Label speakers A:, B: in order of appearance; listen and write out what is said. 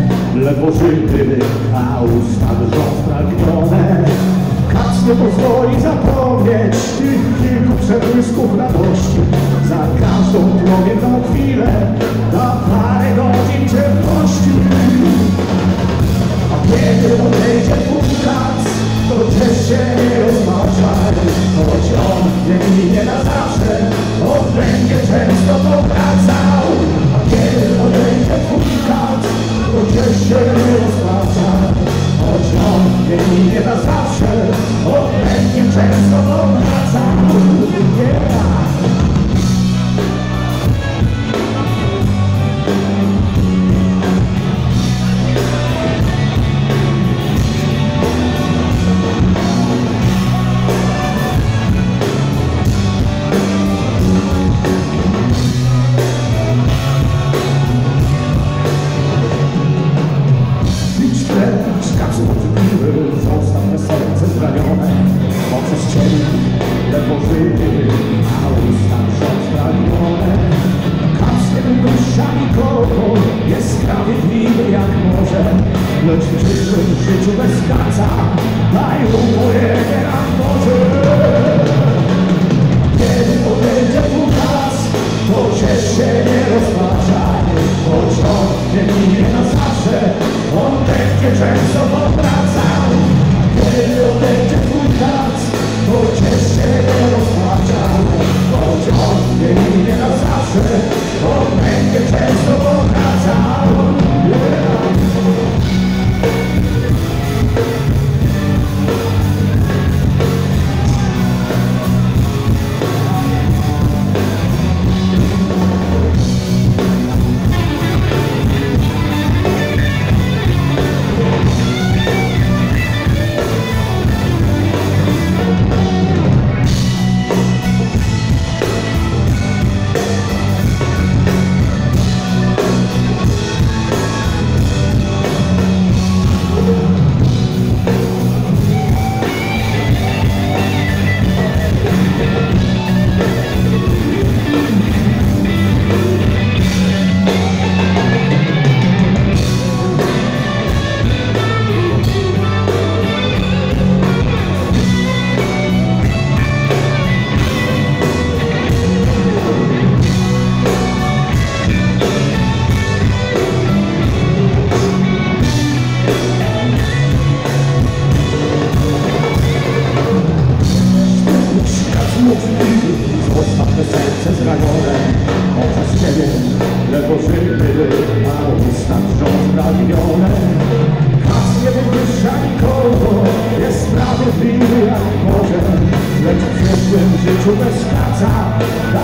A: ledwo żywy, a usta drżą spragnione. Kac nie pozwoli zapomnieć tych kilku przebłysków radości. Za każdą człowieczą chwilę da parę godzin ciepłości. A kiedy odejdzie twój kac, to też się nie rozmawiaj. Choć on nie minie na zawsze, on będzie często powracał. A kiedy odejdzie twój kac, to też się nie rozmawiaj. Choć on nie minie na zawsze, on będzie często powracał. Yeah. Zostaw me serce zranione, moce strzeli, ledwo żywy, a usta drżą spragnione. Kac nie wypuszcza nikogo, jest sprawiedliwy jak może, lecz w przyszłym życiu bez kaca daj mu pojedzie na morze. Kiedy odejdzie twój kac, to się nie rozpaczaj, choć on nie minie na zawsze, on będzie często powracał. Kiedy odejdzie twój kac, to się nie rozpaczaj, choć on nie minie na zawsze, on będzie często powracał. Yeah. Zostaw me serce zranione, przez ciebie ledwo żywy, a usta drżą spragnione. Kac nie wywyższa nikogo, jest sprawiedliwy jak może, lecz w przyszłym życiu bez kaca